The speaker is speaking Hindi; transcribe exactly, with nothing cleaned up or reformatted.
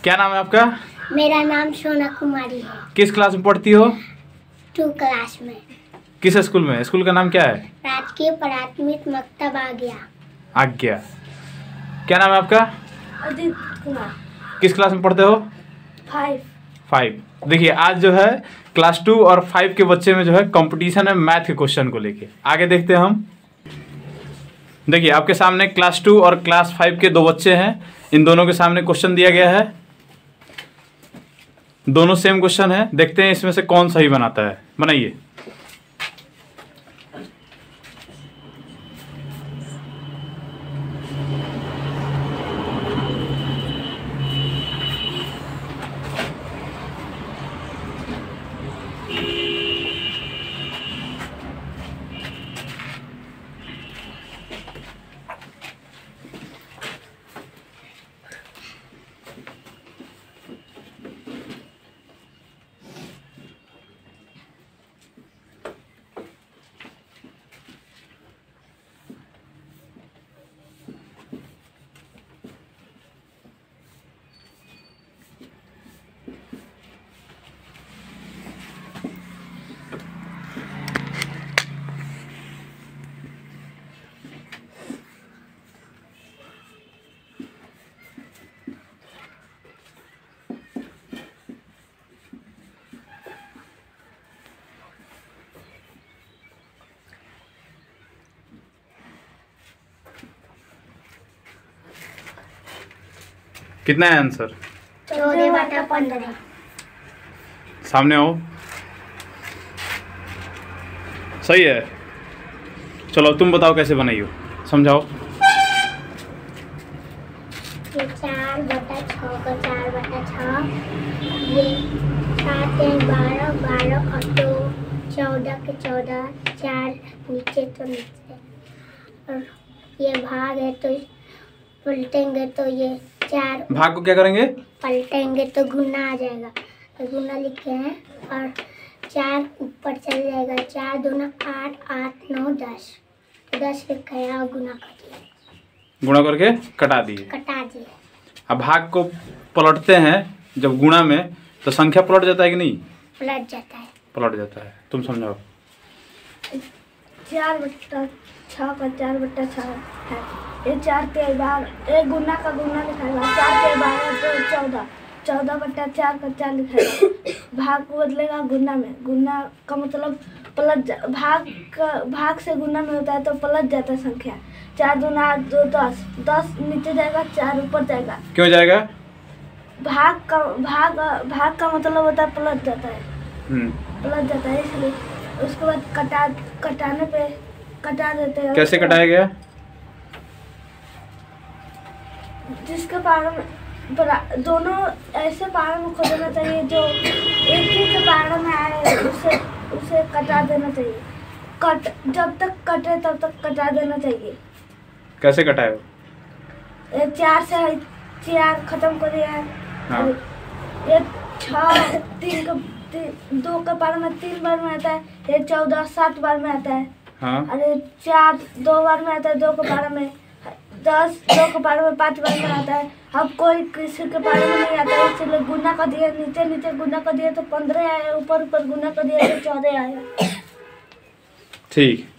क्या नाम है आपका? मेरा नाम सोना कुमारी है। किस क्लास में पढ़ती हो? टू क्लास में। किस स्कूल में? स्कूल का नाम क्या है? राजकीय प्राथमिक मक्तब आज्ञा। आज्ञा। क्या नाम है आपका? अदित कुमार। किस क्लास में पढ़ते हो? फाइव। फाइव। देखिए आज जो है क्लास टू और फाइव के बच्चे में जो है कंपटीशन है मैथ के क्वेश्चन को लेके। आगे देखते हैं हम। देखिए आपके सामने क्लास टू और क्लास फाइव के दो बच्चे हैं। इन दोनों के सामने क्वेश्चन दिया गया है। दोनों सेम क्वेश्चन है। देखते हैं इसमें से कौन सही बनाता है। बनाइए। कितना है आंसर? चौदह बटा पंद्रह। सामने आओ। सही है। चलो तुम बताओ कैसे बनाई हो, समझाओ। ये चार बटा छः का चार बटा छः, ये सात है बारह, बारह और दो चौदह के चौदह, चार नीचे तो नीचे, और ये भाग है तो पलटेंगे तो ये चार, भाग को क्या करेंगे? पलटेंगे तो गुना आ जाएगा, तो गुना लिखे हैं, और चार ऊपर चल जाएगा, चार दूना आठ, आठ नौ दस, दस लिखा है और गुना कर दिए। गुणा करके कटा दिए। कटा दिए। अब भाग को पलटते हैं जब गुणा में, तो संख्या पलट जाता है कि नहीं? पलट जाता है। पलट जाता है। तुम समझाओ। चार बट्टा छः का चार बट्टा छः है, ये चार के बारह, एक गुना का गुना लिखाएगा, चार के बारह तो चौदह, चौदह बट्टा चार का चार लिखाएगा, भाग को बदलेगा गुना में, गुना का मतलब पलट जा, भाग का भाग से गुना में होता है तो पलट जाता है संख्या, चार दूना आठ, दो दस, दस नीचे जाएगा, चार ऊपर जाएगा। क्यों जाएगा? भाग का भाग भाग का मतलब होता है पलट जाता है। हम्म पलट जाता है इसलिए। उसके बाद कटा कटाने पे कटा देते हैं। कैसे कटाया गया? जिसके पारा में दोनों ऐसे पारा में खोदना चाहिए जो एक ही के पारा में आए, उसे उसे कटा देना चाहिए। कट जब तक कटे तब तक कटा देना चाहिए। कैसे कटाए हो? ये चार से चार खत्म कर दिया है। हाँ। ये छः तीन का ती, दो के पारा में तीन बार में आता है, ये चौदह सात बार में आता है। हाँ। अरे चार दो बार में आता है, दो के पारा में दस, दो के पारा में पाँच बार में आता है। अब कोई किसी के पारा में नहीं आता है, इसलिए गुना कर दिया, नीचे नीचे गुना कर दिया तो पंद्रह आया, ऊपर ऊपर गुना कर दिया तो चौदह आया। ठीक।